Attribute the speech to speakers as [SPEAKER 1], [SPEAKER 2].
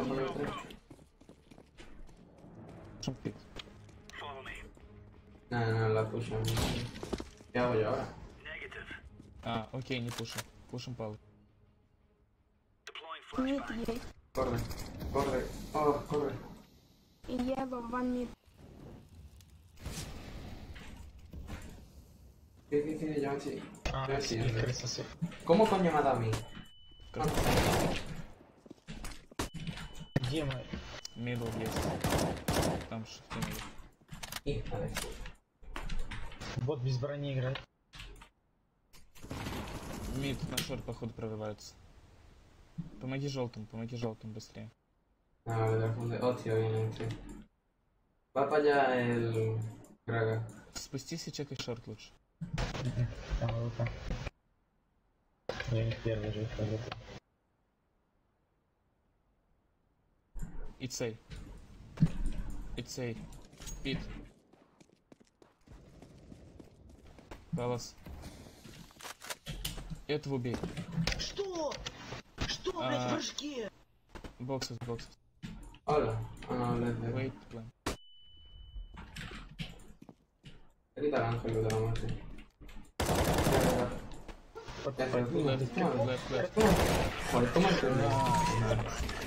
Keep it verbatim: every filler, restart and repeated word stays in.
[SPEAKER 1] con el tres. No, no, la pushan. ¿Qué hago yo ahora?
[SPEAKER 2] А, окей, не пушим. Пушим пал.
[SPEAKER 3] Мид есть.
[SPEAKER 1] Corre, corre, oh, corre.
[SPEAKER 3] Ева, ван мид.
[SPEAKER 1] ¿Qué, qué, qué? Ya sí.
[SPEAKER 4] А,
[SPEAKER 1] Ya sí.
[SPEAKER 4] крыса.
[SPEAKER 1] ¿Cómo coño me ha dado a mí?
[SPEAKER 4] Где мы?
[SPEAKER 2] Мидл есть. Там шифты мидл.
[SPEAKER 1] Hija de puta.
[SPEAKER 4] Бот без брони играет.
[SPEAKER 2] Мид на шорт походу прорываются. Помоги желтым, помоги желтым быстрее.
[SPEAKER 1] Ah, vale, funde. Oh, tío, viene, sí. Va para allá el... Graga.
[SPEAKER 2] Спустись и чекай шорт лучше.
[SPEAKER 4] Там рука. Я не первый же работаю.
[SPEAKER 2] It's A. It's A. Пит. Палас. Этого убей.
[SPEAKER 4] Что? Что,
[SPEAKER 2] А,
[SPEAKER 4] блядь, в башке?
[SPEAKER 2] Боксус, боксус.
[SPEAKER 1] Hola. Ah, no, le de...
[SPEAKER 2] Wait, plan.
[SPEAKER 1] Grita al ángel de la muerte. Ya, ya, ya.
[SPEAKER 2] Left, left, left.
[SPEAKER 1] Joder, toma el turno.